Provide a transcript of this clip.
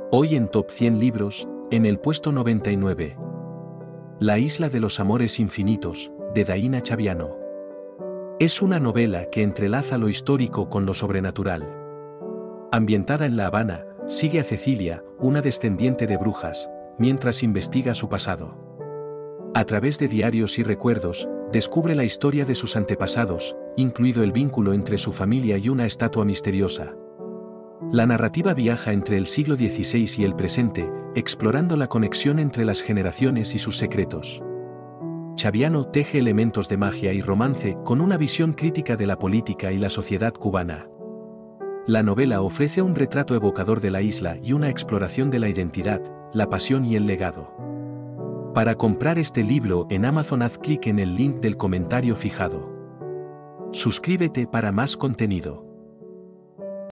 Hoy en Top 100 Libros, en el puesto 99. La isla de los amores infinitos, de Daina Chaviano. Es una novela que entrelaza lo histórico con lo sobrenatural. Ambientada en La Habana, sigue a Cecilia, una descendiente de brujas, mientras investiga su pasado. A través de diarios y recuerdos, descubre la historia de sus antepasados, incluido el vínculo entre su familia y una estatua misteriosa. La narrativa viaja entre el siglo XVI y el presente, explorando la conexión entre las generaciones y sus secretos. Chaviano teje elementos de magia y romance con una visión crítica de la política y la sociedad cubana. La novela ofrece un retrato evocador de la isla y una exploración de la identidad, la pasión y el legado. Para comprar este libro en Amazon, haz clic en el link del comentario fijado. Suscríbete para más contenido.